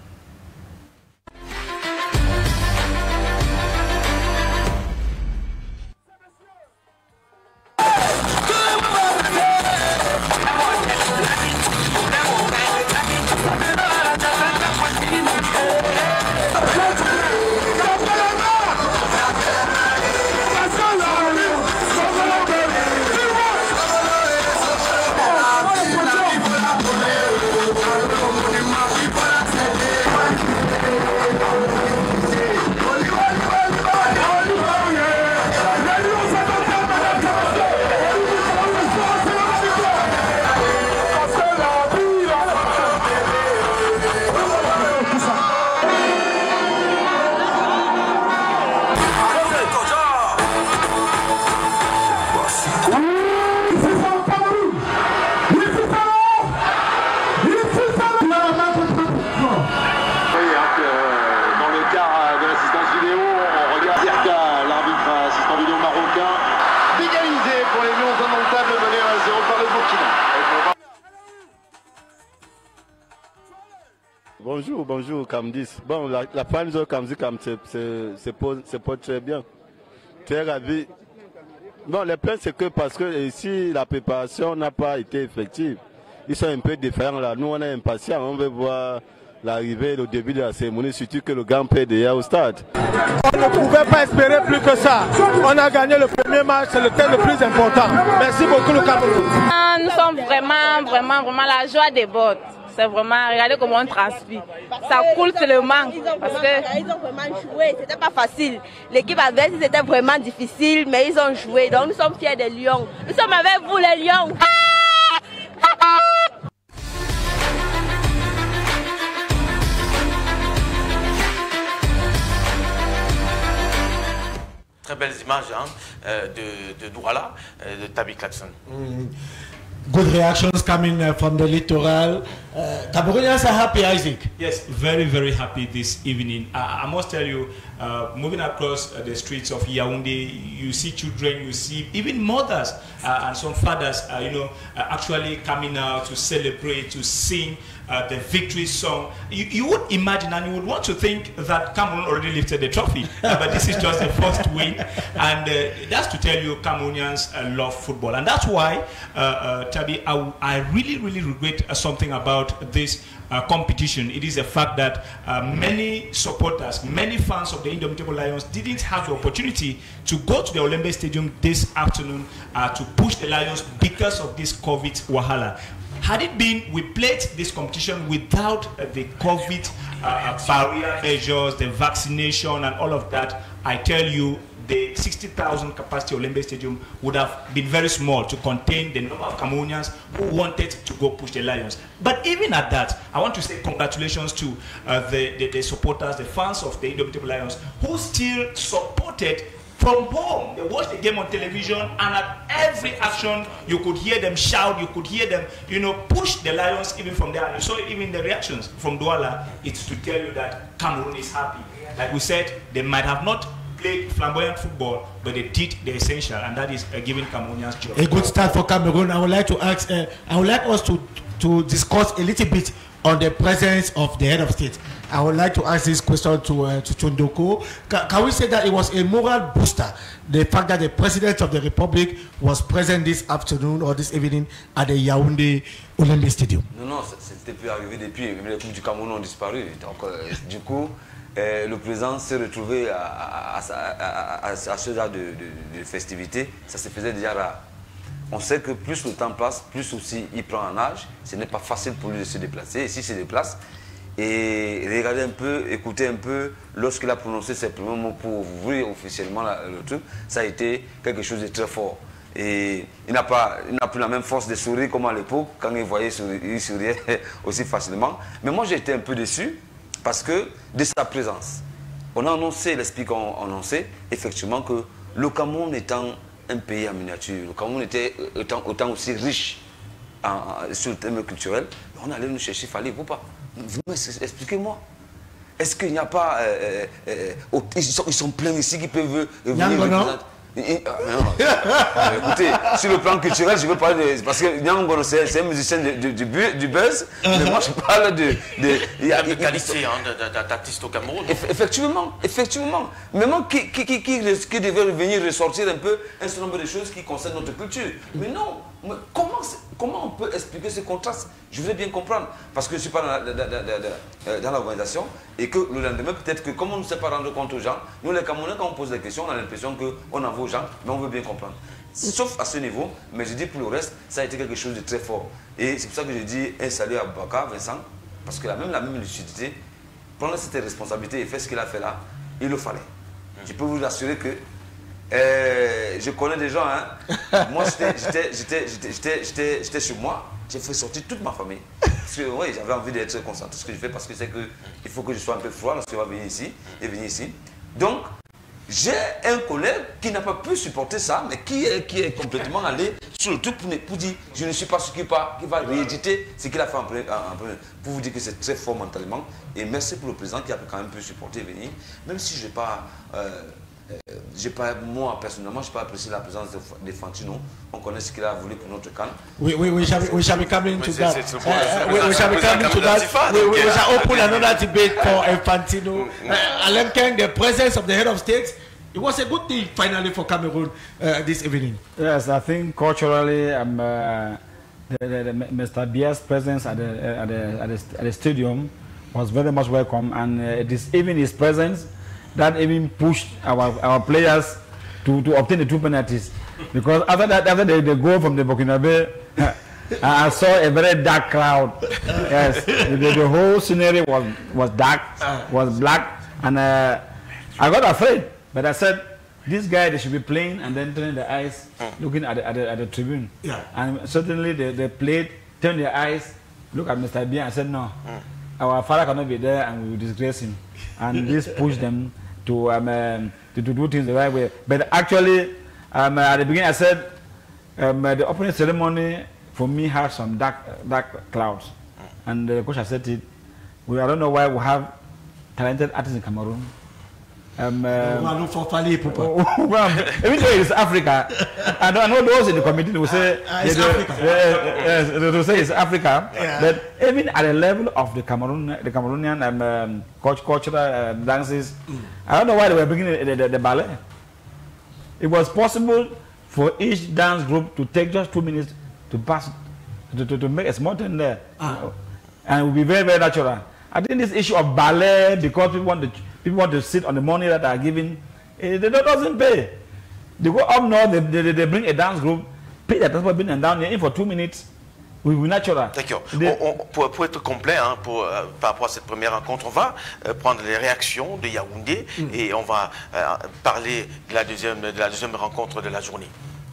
Bonjour, Kamdis. Bon, la fin de Kamdis, c'est pas très bien. Très ravi. Bon, le problème, c'est que parce que ici, la préparation n'a pas été effective. Ils sont un peu différents là. Nous, on est impatients. On veut voir l'arrivée, le début de la cérémonie, surtout que le Grand Prix est déjà au stade. On ne pouvait pas espérer plus que ça. On a gagné le premier match, c'est le thème le plus important. Merci beaucoup, le Cameroun. Nous sommes vraiment la joie des bottes. C'est vraiment, regardez comment on transpire. Ça coule tellement. Parce que ils ont vraiment joué, c'était pas facile. L'équipe adverse, c'était vraiment difficile, mais ils ont joué. Donc nous sommes fiers des Lions. Nous sommes avec vous les Lions. Très belles images hein, de Douala, de Tabi Klaxon. Good reactions coming from the littoral. Cameroonians are happy, Isaac. Yes, very, very happy this evening. I must tell you, moving across the streets of Yaoundé, you see children, you see even mothers and some fathers, actually coming out to celebrate, to sing the victory song. You would imagine and you would want to think that Cameroon already lifted the trophy, but this is just the first win. And that's to tell you Cameroonians love football. And that's why, Tabi, I really, really regret something about this competition. It is a fact that many supporters, many fans of the Indomitable Lions didn't have the opportunity to go to the Olembe Stadium this afternoon to push the Lions because of this COVID wahala. Had it been, we played this competition without the COVID barrier measures, the vaccination and all of that, I tell you, the 60,000 capacity Olembe Stadium would have been very small to contain the number of Cameroonians who wanted to go push the Lions. But even at that, I want to say congratulations to the supporters, the fans of the Indomitable Lions, who still supported from home. They watched the game on television, and at every action, you could hear them shout, you could hear them, push the Lions even from there. And you saw it even the reactions from Douala. It's to tell you that Cameroon is happy. Like we said, they might have not played flamboyant football, but they did the essential, and that is giving Cameroonians joy. A good start for Cameroon. I would like to ask, I would like us to discuss a little bit on the presence of the head of state. I would like to ask this question to Chondoko. Can we say that it was a moral booster, the fact that the President of the Republic was present this afternoon or this evening at the Yaoundé Olembe Stadium? Non, c'était plus arrivé depuis. Les coupes du Cameroun ont disparu. Donc, du coup, le président s'est retrouvé à ce genre de festivités. Ça se faisait déjà rare. On sait que plus le temps passe, plus aussi il prend en âge. Ce n'est pas facile pour lui de se déplacer. Et s'il se déplace, et regardez un peu, écoutez un peu, lorsqu'il a prononcé ses premiers mots pour ouvrir officiellement le truc, ça a été quelque chose de très fort. Et il n'a plus la même force de sourire comme à l'époque, quand il souriait aussi facilement. Mais moi j'ai été un peu déçu, parce que de sa présence, on a annoncé, les speakers ont annoncé, effectivement que le Cameroun étant un pays en miniature, le Cameroun étant aussi riche sur le thème culturel, on allait nous chercher, fallait ou pas. Expliquez-moi. Est-ce qu'il n'y a pas... ils sont pleins ici qui peuvent venir représenter. Écoutez, sur le plan culturel, je veux parler de... Parce que Nyangono, c'est un musicien du buzz, mais moi je parle de... Il y a une qualité d'artiste au Cameroun. Effectivement. Mais moi, qui devait venir ressortir un peu un certain nombre de choses qui concernent notre culture. Mais non, comment on peut expliquer ce contraste? Je voudrais bien comprendre. Parce que je ne suis pas dans l'organisation et que le lendemain, peut-être que comme on ne sait pas rendre compte aux gens, nous les Camerounais, quand on pose des questions, on a l'impression qu'on envoie aux gens, mais on veut bien comprendre. Sauf à ce niveau, mais je dis pour le reste, ça a été quelque chose de très fort. Et c'est pour ça que je dis un salut à Baka, Vincent, parce que la même lucidité, prendre cette responsabilité et faire ce qu'il a fait là, il le fallait. Je peux vous assurer que je connais des gens, hein. Moi j'étais chez moi, j'ai fait sortir toute ma famille. Parce que oui, j'avais envie d'être concentré sur ce que je fais parce que c'est qu'il faut que je sois un peu froid lorsqu'il va venir ici et venir ici. Donc, j'ai un collègue qui n'a pas pu supporter ça, mais qui est complètement allé sur le truc pour dire je ne suis pas sûr qu'il va rééditer ce qu'il a fait en premier, pour vous dire que c'est très fort mentalement. Et merci pour le président qui a quand même pu supporter et venir, même si je n'ai pas. Moi personnellement, je n'ai pas apprécié la présence de Fantino. On connaît ce qu'il a voulu pour notre camp. We shall be coming to that. We shall be coming to that. We shall open another debate for Fantino. Alain Keng, the presence of the head of state, it was a good thing finally for Cameroon this evening. Yes, I think culturally, Mr. Bia's presence at the stadium was very much welcome, and it is even his presence that even pushed our players to obtain the 2 penalties, because after the goal from the Burkinabe, I saw a very dark cloud. Yes, the whole scenery was dark, was black, and I got afraid. But I said, this guy, they should be playing and then turning their eyes, looking at the tribune. Yeah. And certainly they played, turned their eyes, look at Mr. Bien. I said, no, our father cannot be there and we will disgrace him. And this pushed them to do things the right way. But actually, at the beginning I said, the opening ceremony for me had some dark clouds. And the coach has said it. I don't know why we have talented artists in Cameroon. Well, even though it's Africa, I know those in the committee will say it's Africa. They will say it's Africa. Yeah. But even at the level of the Cameroonian cultural dances, I don't know why they were bringing the ballet. It was possible for each dance group to take just 2 minutes to pass to make a small turn there, and it will be very, very natural. I think this issue of ballet, because people want to sit on the money that they are giving, it doesn't pay. They go up north, they bring a dance group, pay the transport bill and down here for 2 minutes. We will natural. D'accord. Pour être complet, hein, par rapport à cette première rencontre, on va prendre les réactions de Yaoundé et on va parler de la deuxième rencontre de la journée.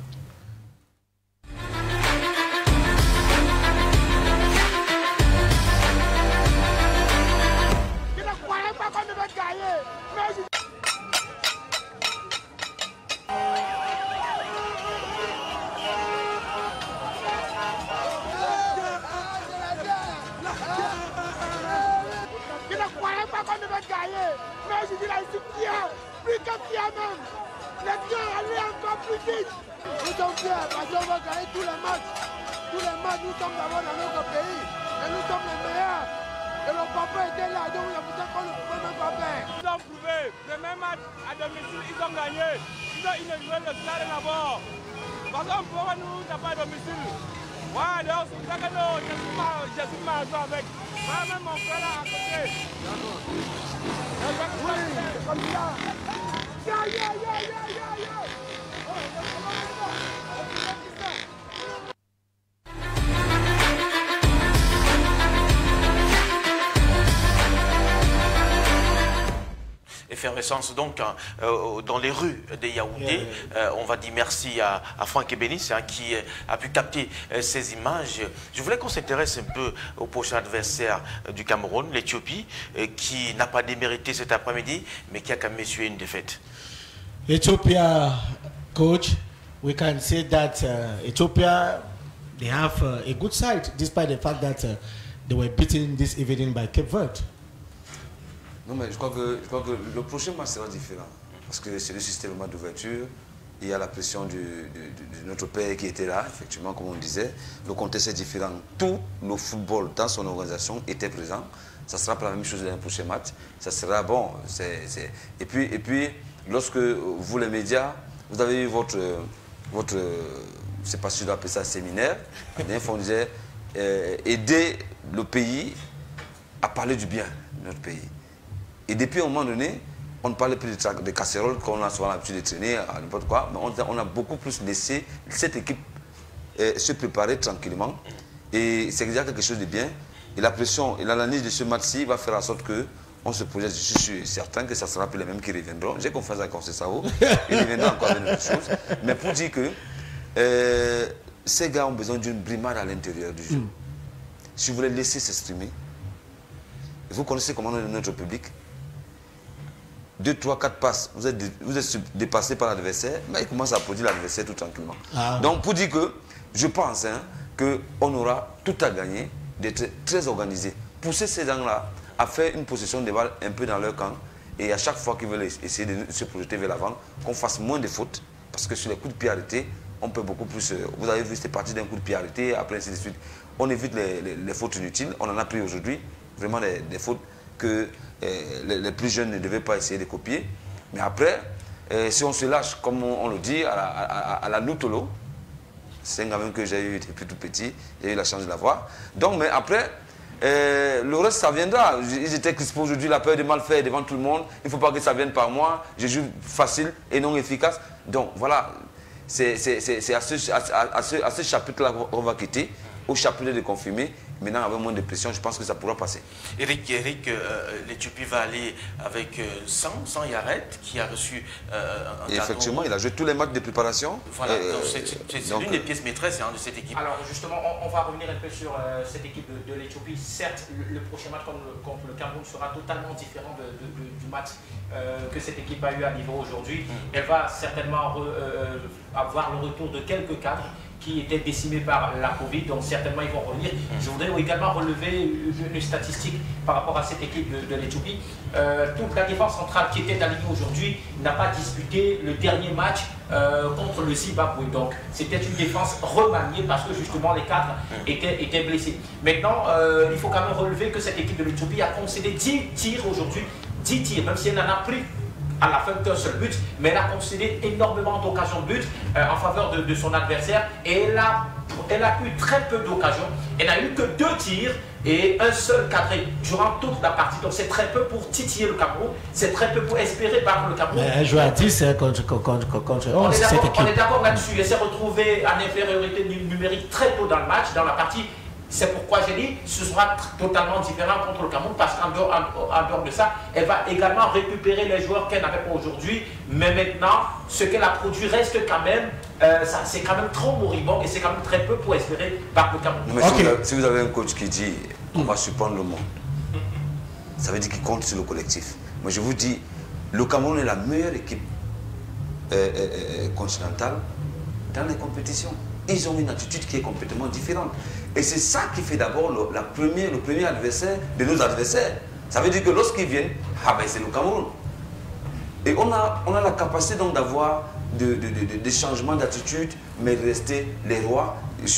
Nous sommes fiers parce qu'on va gagner tous les matchs. Tous les matchs, nous sommes d'abord dans notre pays. Et nous sommes les meilleurs. Et le papa était là, donc il a peut-être qu'on ne pouvait même pas faire. Ils ont prouvé. Les mêmes matchs à domicile, ils ont gagné. Ils ont inauguré le stade d'abord. Parce qu'on pourra nous taper à domicile. Ouais, donc c'est pour ça que nous, je suis mal avec. Même mon frère là à côté. Oui, comme ça. Effervescence donc dans les rues de Yaoundé. On va dire merci à Franck Ebenis qui a pu capter ces images. Je voulais qu'on s'intéresse un peu au prochain adversaire du Cameroun, l'Éthiopie, qui n'a pas démérité cet après-midi, mais qui a quand même essuyé une défaite. Ethiopia, coach, we can say that Ethiopia, they have a good side, despite the fact that they were beaten this evening by Cape Verde. Non, mais je crois que le prochain match sera différent. Parce que c'est le système d'ouverture. Il y a la pression de notre père qui était là, effectivement, comme on disait. Le contexte est différent. Tout le football dans son organisation était présent. Ça sera pas la même chose dans le prochain match. Ça sera bon. Et puis, lorsque vous, les médias, vous avez eu votre je ne sais pas si je dois appeler ça séminaire. La dernière fois, on disait aider le pays à parler du bien de notre pays. Et depuis un moment donné, on ne parlait plus de casseroles qu'on a souvent l'habitude de traîner à n'importe quoi, mais on a beaucoup plus laissé cette équipe se préparer tranquillement. Et c'est déjà quelque chose de bien. Et la pression et l'analyse de ce match-ci va faire en sorte qu'on se projette. Je suis certain que ça sera plus les mêmes qui reviendront. J'ai confiance encore ce Sao. Ils reviendront encore avec d'autres choses. Mais pour dire que ces gars ont besoin d'une brimade à l'intérieur du jeu. Si vous voulez laisser s'exprimer, vous connaissez comment est notre public. 2, 3, 4 passes, vous êtes dépassé par l'adversaire, mais il commence à applaudir l'adversaire tout tranquillement. Donc pour dire que je pense qu'on aura tout à gagner d'être très organisé. Pousser ces gens-là à faire une possession de balles un peu dans leur camp et à chaque fois qu'ils veulent essayer de se projeter vers l'avant, qu'on fasse moins de fautes, parce que sur les coups de pied arrêtés, on peut beaucoup plus... vous avez vu, c'est parti d'un coup de pied arrêté, après ainsi de suite. On évite les fautes inutiles, on en a pris aujourd'hui, vraiment des fautes que les plus jeunes ne devaient pas essayer de copier. Mais après, si on se lâche, comme on le dit, à la Nutolo, c'est un gamin que j'ai eu depuis tout petit, j'ai eu la chance de l'avoir. Donc, mais après, le reste, ça viendra. Ils étaient crispés aujourd'hui, la peur de mal faire devant tout le monde. Il ne faut pas que ça vienne par moi. Je joue facile et non efficace. Donc, voilà, c'est à ce chapitre-là qu'on va quitter. au chapelet de confirmer. Maintenant, avec moins de pression, je pense que ça pourra passer. Eric, l'Éthiopie va aller avec 100 Yaret, qui a reçu un effectivement, il a joué tous les matchs de préparation. Voilà, c'est l'une des pièces maîtresses de cette équipe. Alors justement, on va revenir un peu sur cette équipe de l'Éthiopie. Certes, le prochain match contre le Cameroun sera totalement différent du match que cette équipe a eu à niveau aujourd'hui. Elle va certainement avoir le retour de quelques cadres qui étaient décimés par la Covid, donc certainement ils vont revenir. Je voudrais également relever une statistique par rapport à cette équipe de l'Éthiopie. Toute la défense centrale qui était alignée aujourd'hui n'a pas disputé le dernier match contre le Zimbabwe. Donc c'était une défense remaniée parce que justement les cadres étaient blessés. Maintenant, il faut quand même relever que cette équipe de l'Éthiopie a concédé 10 tirs aujourd'hui, 10 tirs, même si elle n'en a pris à la fin qu'un seul but, mais elle a concédé énormément d'occasions de but en faveur de son adversaire et elle a eu très peu d'occasions. Elle n'a eu que 2 tirs et un seul cadré durant toute la partie. Donc c'est très peu pour titiller le Cameroun, c'est très peu pour espérer battre le Cameroun. Mais elle joue à 10 contre 11, cette équipe. On est d'accord là-dessus. Elle s'est retrouvée en infériorité numérique très tôt dans le match, dans la partie. C'est pourquoi j'ai dit que ce sera totalement différent contre le Cameroun parce qu'en dehors de ça, elle va également récupérer les joueurs qu'elle n'avait pas aujourd'hui. Mais maintenant, ce qu'elle a produit reste quand même, c'est quand même trop moribond et c'est quand même très peu pour espérer battre le Cameroun. Mais si vous avez un coach qui dit on va surprendre le monde, ça veut dire qu'il compte sur le collectif. Moi je vous dis, le Cameroun est la meilleure équipe continentale dans les compétitions. Ils ont une attitude qui est complètement différente. Et c'est ça qui fait d'abord le premier adversaire de nos adversaires. Ça veut dire que lorsqu'ils viennent, c'est le Cameroun. Et on a la capacité donc d'avoir des changements d'attitude, mais de rester les rois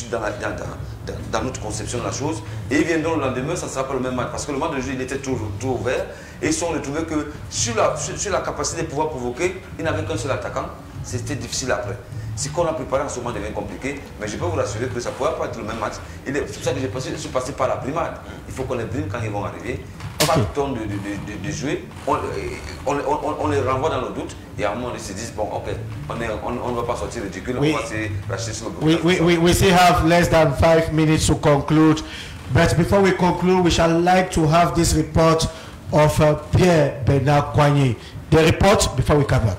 dans notre conception de la chose. Et ils viennent donc le lendemain, ça ne sera pas le même match. Parce que le match de jeu, il était trop ouvert. Et ils se sont retrouvés que sur la capacité de pouvoir provoquer, ils n'avaient qu'un seul attaquant. C'était difficile après. Ce qu'on a préparé en ce moment devient compliqué, mais je peux vous rassurer que ça ne pourra pas être le même match. C'est pour ça que je suis passé par la brimade. Il faut qu'on les brime quand ils vont arriver. Pas le temps de jouer. On les renvoie dans le doute et à un moment ils se disent bon ok, on ne va pas sortir ridicule, on va se racheter sur le groupe. We still have less than 5 minutes to conclude. But before we conclude, we shall like to have this report of Pierre Bernard Kouagny. The report before we come back.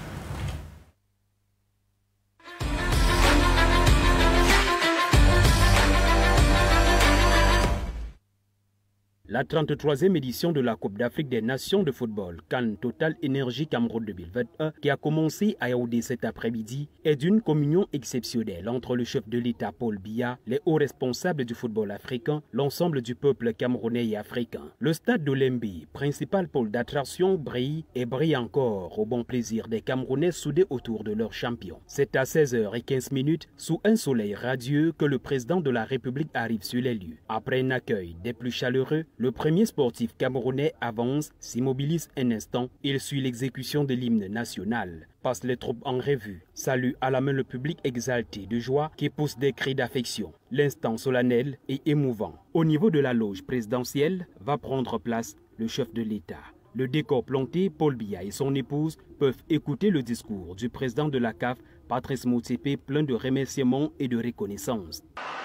La 33e édition de la Coupe d'Afrique des Nations de football, CAN Total Énergie Cameroun 2021, qui a commencé à Yaoundé cet après-midi, est d'une communion exceptionnelle entre le chef de l'État Paul Biya, les hauts responsables du football africain, l'ensemble du peuple camerounais et africain. Le stade d'Olembe, principal pôle d'attraction, brille et brille encore au bon plaisir des Camerounais soudés autour de leur champion. C'est à 16h15 sous un soleil radieux que le président de la République arrive sur les lieux. Après un accueil des plus chaleureux, le premier sportif camerounais avance, s'immobilise un instant, il suit l'exécution de l'hymne national, passe les troupes en revue, salue à la main le public exalté de joie qui pousse des cris d'affection. L'instant solennel et émouvant. Au niveau de la loge présidentielle va prendre place le chef de l'État. Le décor planté, Paul Biya et son épouse peuvent écouter le discours du président de la CAF, Patrice Motsepe, plein de remerciements et de reconnaissance.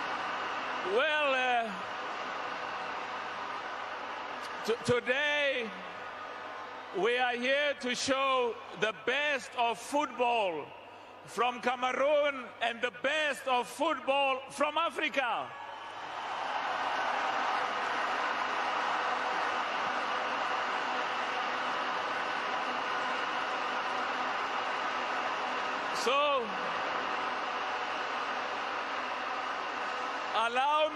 Today, we are here to show the best of football from Cameroon and the best of football from Africa. So, allow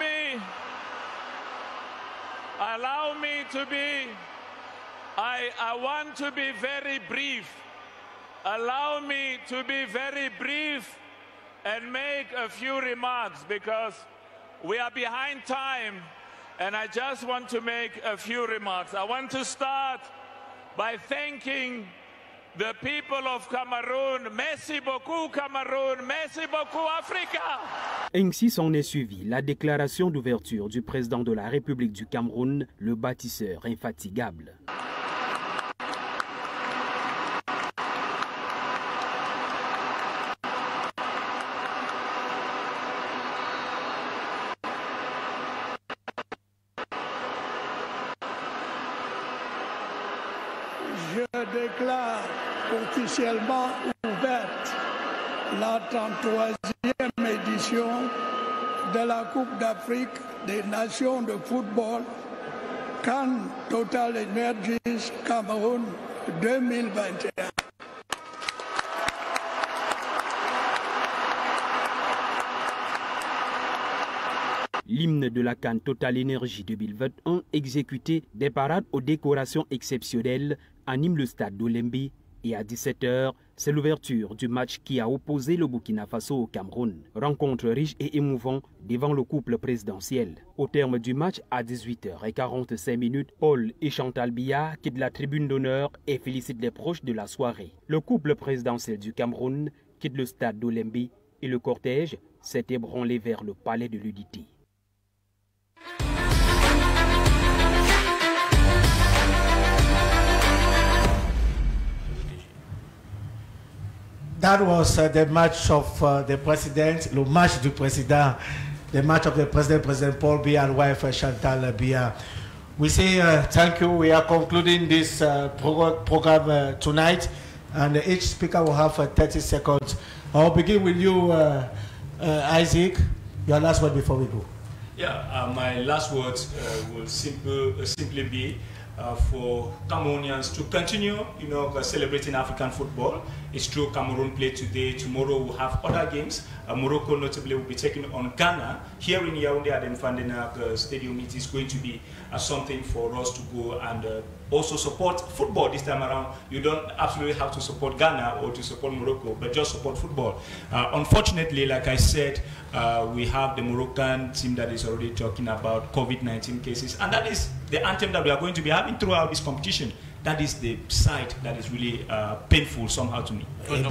me to be, I want to be very brief. Allow me to be very brief and make a few remarks because we are behind time and I just want to make a few remarks. I want to start by thanking the people of Cameroon. Merci beaucoup Cameroun, merci beaucoup Africa. Ainsi s'en est suivi la déclaration d'ouverture du président de la République du Cameroun, le bâtisseur infatigable. je déclare officiellement ouverte la 33e édition de la Coupe d'Afrique des Nations de football CAN Total Energies Cameroun 2021. L'hymne de la CAN Total Energy 2021 exécuté des parades aux décorations exceptionnelles anime le stade d'Olembe et à 17h, c'est l'ouverture du match qui a opposé le Burkina Faso au Cameroun. Rencontre riche et émouvante devant le couple présidentiel. Au terme du match, à 18h45, Paul et Chantal Biya quittent la tribune d'honneur et félicitent les proches de la soirée. Le couple présidentiel du Cameroun quitte le stade d'Olembe et le cortège s'est ébranlé vers le palais de l'Unité. That was the match of the president, le match du président, the match of the president, President Paul Biya and wife Chantal Biya. We say thank you. We are concluding this program tonight, and each speaker will have 30 seconds. I'll begin with you, Isaac. Your last word before we go. Yeah, my last words will simply be for Cameroonians to continue, celebrating African football. It's true, Cameroon play today. Tomorrow we'll have other games. Morocco notably will be taking on Ghana here in Yaoundé at the Mfandenak Stadium. It is going to be something for us to go and also support football this time around. You don't absolutely have to support Ghana or to support Morocco, but just support football. Unfortunately, like I said, we have the Moroccan team that is already talking about COVID-19 cases, and that is the anthem that we are going to be having throughout this competition. That is the side that is really painful somehow to me. Oui.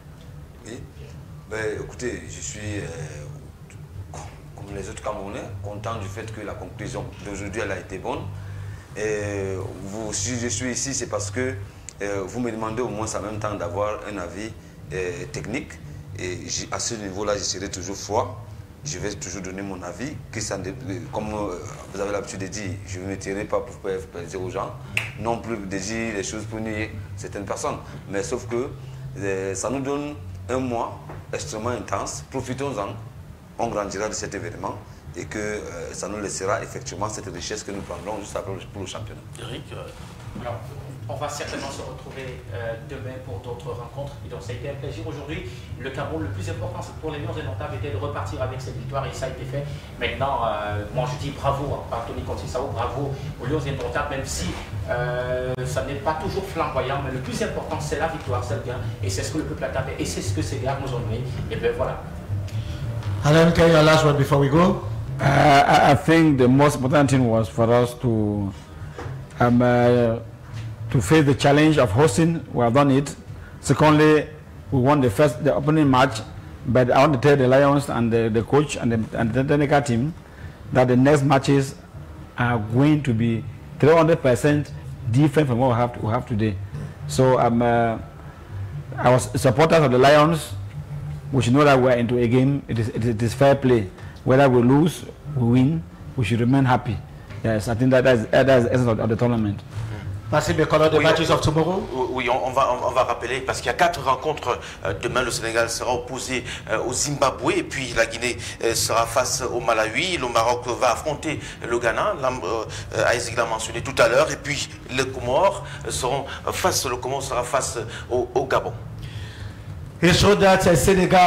Ben, écoutez, je suis, comme les autres Camerounais, content du fait que la conclusion d'aujourd'hui a été bonne. Et si je suis ici, c'est parce que vous me demandez au moins en même temps d'avoir un avis technique. Et à ce niveau-là, je serai toujours froid. Je vais toujours donner mon avis. Que ça, comme vous avez l'habitude de dire, je ne me tirerai pas pour faire plaisir aux gens, non plus de dire les choses pour nier certaines personnes. Mais sauf que ça nous donne un mois extrêmement intense. Profitons-en. On grandira de cet événement et que ça nous laissera effectivement cette richesse que nous prendrons juste après pour le championnat. Eric, alors, on va certainement se retrouver demain pour d'autres rencontres. Et donc ça a été un plaisir aujourd'hui. Le Cameroun, le plus important pour les Lions indomptables était de repartir avec cette victoire et ça a été fait. Maintenant, moi je dis bravo à Tony Conceição, bravo aux Lions indomptables, même si ça n'est pas toujours flamboyant, mais le plus important c'est la victoire, c'est le gain. Et c'est ce que le peuple attendait et c'est ce que ces gars nous ont donné. Et bien voilà. Alan, can your last word before we go? I think the most important thing was for us to face the challenge of hosting. We have done it. Secondly, we won the opening match, but I want to tell the Lions and the coach and the technical team that the next matches are going to be 300% different from what we have today. So I was supporters of the Lions. We should know that we are into a game. It is fair play. Whether we lose, we win, we should remain happy. Yes, I think that is the essence of the tournament. Passez Bekolo, the matches of tomorrow. Oui, on va rappeler parce qu'il y a 4 rencontres. Demain, le Sénégal sera opposé au Zimbabwe et puis la Guinée sera face au Malawi. Le Maroc va affronter le Ghana. Isaac l'a mentionné tout à l'heure. Et puis les Comores sera face au Gabon. He showed that the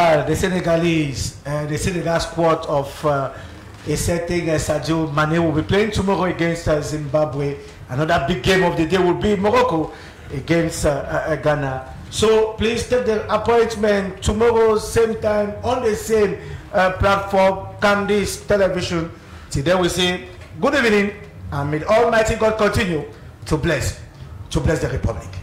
Senegal squad of a certain Sadio Mane will be playing tomorrow against Zimbabwe. Another big game of the day will be Morocco against Ghana. So please take the appointment tomorrow, same time, on the same platform, Candice Television. Till then we say good evening, and may Almighty God continue to bless the Republic.